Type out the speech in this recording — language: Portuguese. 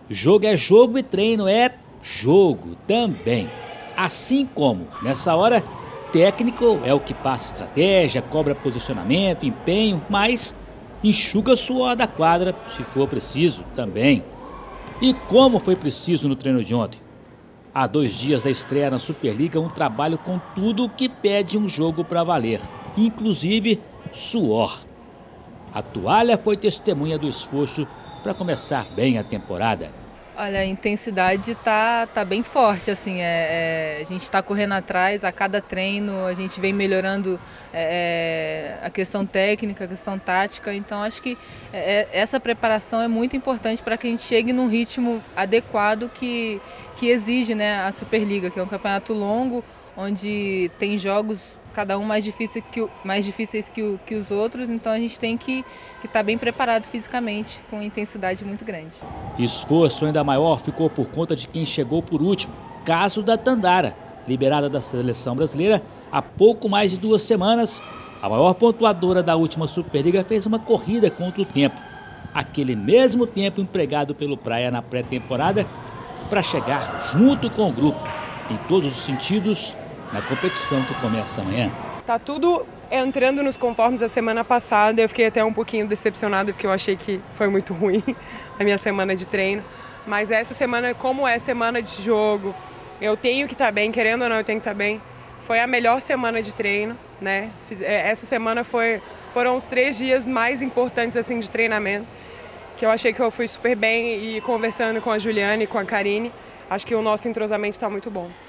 Jogo é jogo e treino é jogo também. Assim como, nessa hora, técnico é o que passa estratégia, cobra posicionamento, empenho, mas enxuga suor da quadra, se for preciso, também. E como foi preciso no treino de ontem? Há 2 dias da estreia na Superliga, um trabalho com tudo o que pede um jogo para valer, inclusive suor. A toalha foi testemunha do esforço para começar bem a temporada. Olha, a intensidade tá bem forte, assim, a gente está correndo atrás a cada treino, a gente vem melhorando a questão técnica, a questão tática, então acho que essa preparação é muito importante para que a gente chegue num ritmo adequado que exige, né, a Superliga, que é um campeonato longo, onde tem jogos cada um mais difíceis que os outros, então a gente tem que estar bem preparado fisicamente, com intensidade muito grande. Esforço ainda maior ficou por conta de quem chegou por último, caso da Tandara, liberada da seleção brasileira há pouco mais de 2 semanas. A maior pontuadora da última Superliga fez uma corrida contra o tempo, aquele mesmo tempo empregado pelo Praia na pré-temporada, para chegar junto com o grupo, em todos os sentidos, na competição que começa amanhã. Tá tudo entrando nos conformes da semana passada. Eu fiquei até um pouquinho decepcionada porque eu achei que foi muito ruim a minha semana de treino. Mas essa semana, como é semana de jogo, eu tenho que estar bem, querendo ou não, eu tenho que estar bem. Foi a melhor semana de treino, né? Essa semana foram os 3 dias mais importantes assim de treinamento, que eu achei que eu fui super bem, e conversando com a Juliane e com a Karine, acho que o nosso entrosamento está muito bom.